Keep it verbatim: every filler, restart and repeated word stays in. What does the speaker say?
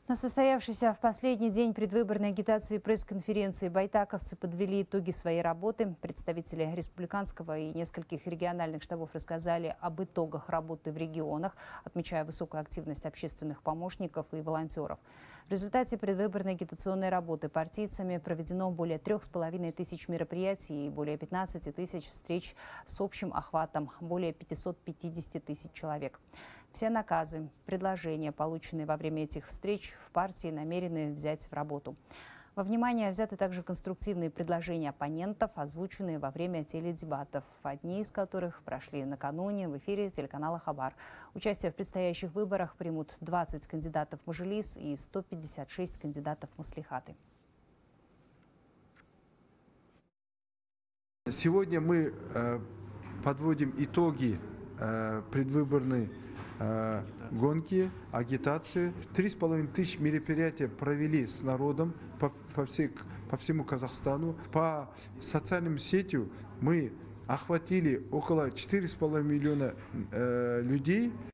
На состоявшейся в последний день предвыборной агитации пресс-конференции байтаковцы подвели итоги своей работы. Представители республиканского и нескольких региональных штабов рассказали об итогах работы в регионах, отмечая высокую активность общественных помощников и волонтеров. В результате предвыборной агитационной работы партийцами проведено более трех с половиной тысяч мероприятий и более пятнадцати тысяч встреч с общим охватом более пятисот пятидесяти тысяч человек. Все наказы, предложения, полученные во время этих встреч, в партии намерены взять в работу. Во внимание взяты также конструктивные предложения оппонентов, озвученные во время теледебатов, одни из которых прошли накануне в эфире телеканала «Хабар». Участие в предстоящих выборах примут двадцать кандидатов в мажилис и сто пятьдесят шесть кандидатов в маслихаты. Сегодня мы э, подводим итоги э, предвыборной э, гонки, агитации. Три с половиной тысяч мероприятий провели с народом по, по, всей, по всему Казахстану. По социальным сетям мы охватили около четырёх с половиной миллиона э, людей.